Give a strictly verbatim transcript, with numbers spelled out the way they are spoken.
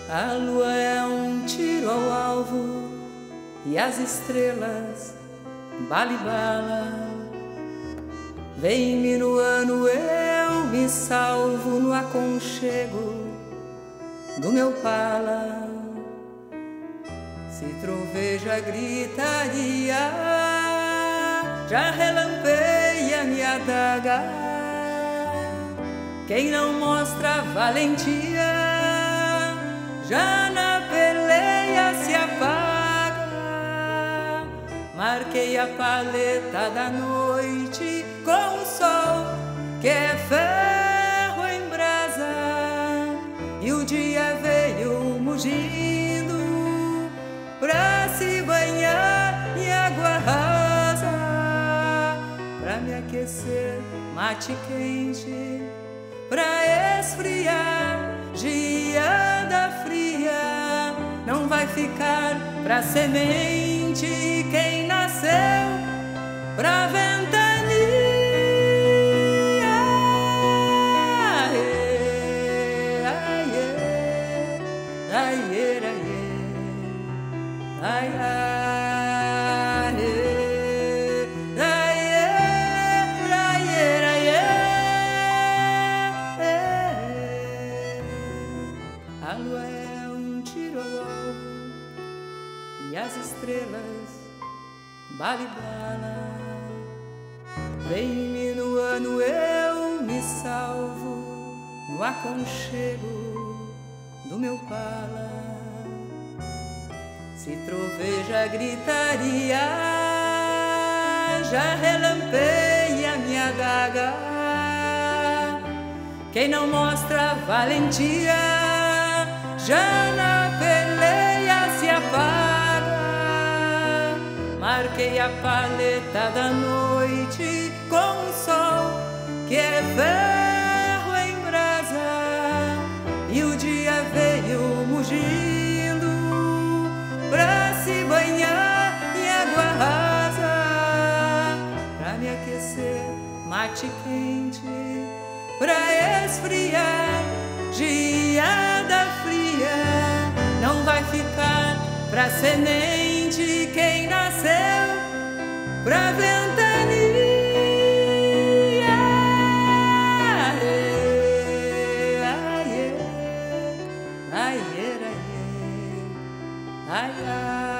A lua é um tiro ao alvo e as estrelas bala e bala. Vem-me no ano, eu me salvo no aconchego do meu pala. Se troveja gritaria, já relampeia minha adaga. Quem não mostra valentia, já na peleia se apaga. Marquei a paleta da noite com o sol, que é ferro em brasa, e o dia veio mugindo pra se banhar em água rasa, pra me aquecer, mate quente, pra esfriar, geada fria. Não vai ficar pra semente quem nasceu pra ventania. Aê, aê, aê, aê, aê, a lua é um tiro ao alvo e as estrelas bala e bala. Vem-me no ano, eu me salvo no aconchego do meu pala. Se troveja gritaria, já relampeia minha adaga. Quem não mostra valentia, já na peleia se apaga. Marquei a paleta da noite com o sol, que é ferro em brasa, e o dia veio mugindo pra se banhar em água rasa, pra me aquecer, mate quente, pra esfriar, geada fria. Não vai ficar pra semente quem nasceu pra ventania. Aê, aê, aê, aê, aê, aê.